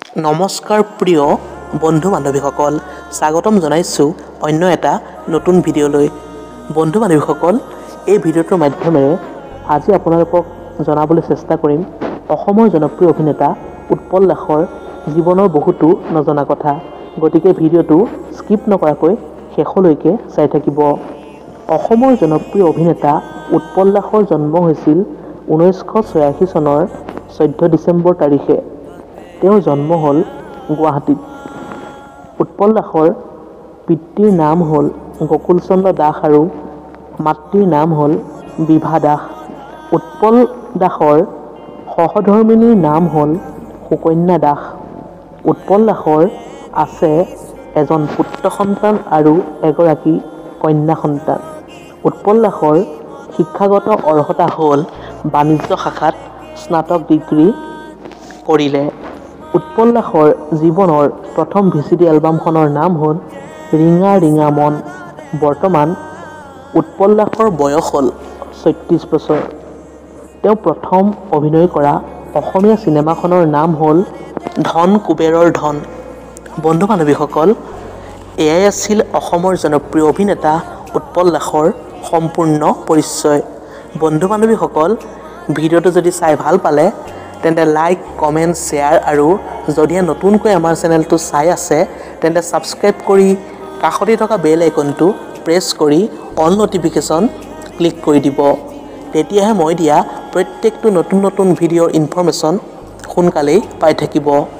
নমস্কাৰ প্ৰিয় বন্ধু বান্ধৱীসকল, স্বাগতম জনাইছোঁ অন্য এটা নতুন ভিডিঅ'লৈ। বন্ধু বান্ধৱীসকল, এই ভিডিঅ'টোৰ মাধ্যমেৰে আজি আপোনালোকক জনাবলৈ চেষ্টা কৰিম অসমৰ জনপ্ৰিয় অভিনেতা উৎপল দাসৰ জীৱনৰ বহুতো নজনা কথা। গতিকে ভিডিঅ'টো স্কিপ নকৰাকৈ শেষলৈকে চাই থাকিব। অসমৰ জনপ্ৰিয় অভিনেতা উৎপল দাসৰ জন্ম হৈছিল 1986 চনৰ 14 ডিচেম্বৰ তাৰিখে। তেওঁৰ জন্ম হ'ল গুৱাহাটীত। উৎপল দাসৰ পিতৃৰ নাম হ'ল গকুল চন্দ্ৰ দাস আৰু মাতৃৰ নাম হ'ল বিভা দাস। উৎপল দাসৰ সহধৰ্মিনীৰ নাম হ'ল সুকন্যা দাস। উৎপল দাসৰ আছে এজন পুত্ৰ সন্তান আৰু এগৰাকী কন্যা সন্তান। উৎপল দাসৰ শিক্ষাগত অৰ্হতা হ'ল বাণিজ্য শাখাত স্নাতক ডিগ্ৰী কৰিলে। উৎপল দাসৰ জীৱনৰ প্ৰথম VCD এলবামখনৰ নাম হ'ল ৰিঙা ৰিঙা মন। বৰ্তমান উৎপল দাসৰ বয়স হ'ল 36 বছৰ। তেওঁ প্ৰথম অভিনয় কৰা অসমীয়া চিনেমাখনৰ নাম হ'ল ধন কুবেৰৰ ধন। বন্ধু বান্ধৱীসকল, এয়াই আছিল অসমৰ জনপ্ৰিয় অভিনেতা উৎপল দাসৰ সম্পূৰ্ণ পৰিচয়। বন্ধু বান্ধৱীসকল, ভিডিঅ'টো যদি চাই ভাল পালে তেন্তে লাইক, কমেণ্ট, শ্বেয়াৰ আৰু যদিহে নতুনকৈ আমাৰ চেনেলটো চাই আছে তেন্তে ছাবস্ক্ৰাইব কৰি কাষতে থকা বেল আইকনটো প্ৰেছ কৰি অল নটিফিকেশ্যন ক্লিক কৰি দিব। তেতিয়াহে মই দিয়া প্ৰত্যেকটো নতুন ভিডিঅ'ৰ ইনফৰমেশ্যন সোনকালেই পাই থাকিব।